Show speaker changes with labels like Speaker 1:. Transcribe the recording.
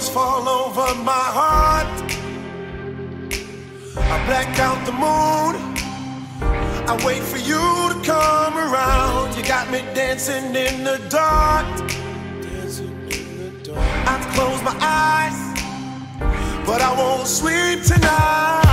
Speaker 1: raindrops fall over my heart. I black out the moon, I wait for you to come around. You got me dancing in the dark. I close my eyes, but I won't sleep tonight.